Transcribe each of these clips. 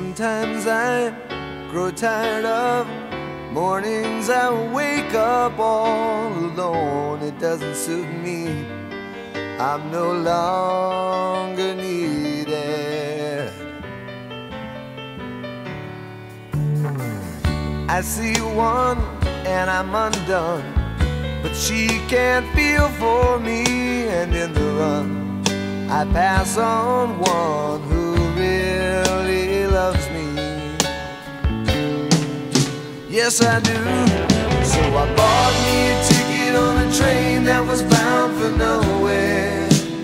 Sometimes I grow tired of mornings I wake up all alone. It doesn't suit me, I'm no longer needed. I see one and I'm undone, but she can't feel for me. And in the run, I pass on one who really loves me. Yes, I do. So I bought me a ticket on a train that was bound for nowhere.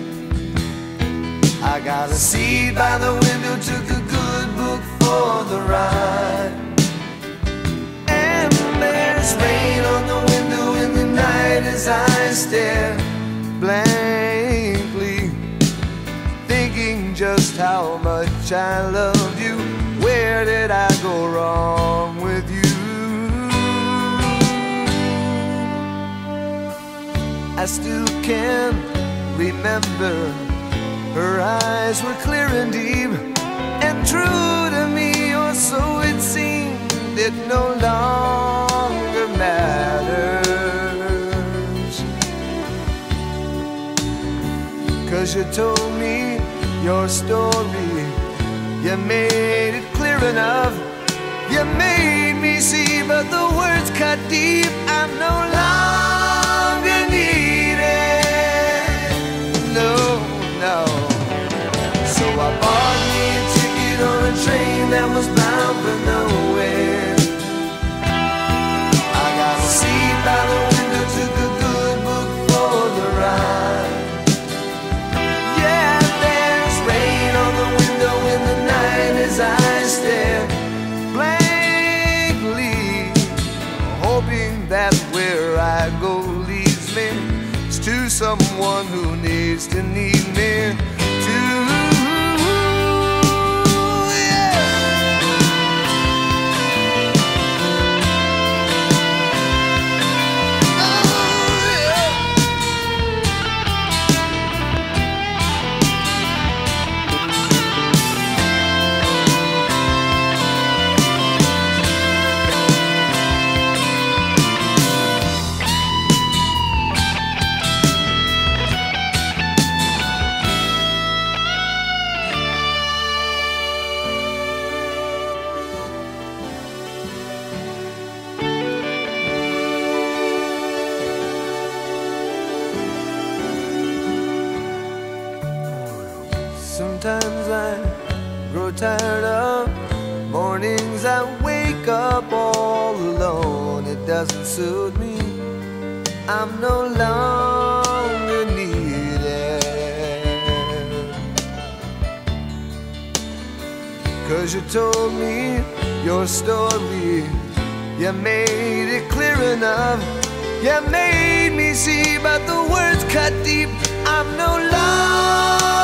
I got a seat by the window, took a good book for the ride. And there's rain on the window in the night as I stare blankly, thinking just how much I loved you. Where did I go wrong with you? I still can remember her eyes were clear and deep and true to me, or so it seemed. It no longer matters, 'cause you told me your story, you made it clear enough, you made me see, but the words cut deep. I'm no longer needed, no, no. So I bought me a ticket on a train that was bound for nowhere. I got a seat by the window, took a good book for the ride. Yeah, there's rain on the window in the night as I stare blankly, hoping that where I go leads me to someone who needs to need me too. Sometimes I grow tired of mornings I wake up all alone. It doesn't suit me, I'm no longer needed, 'cause you told me your story, you made it clear enough, you made me see, but the words cut deep. I'm no longer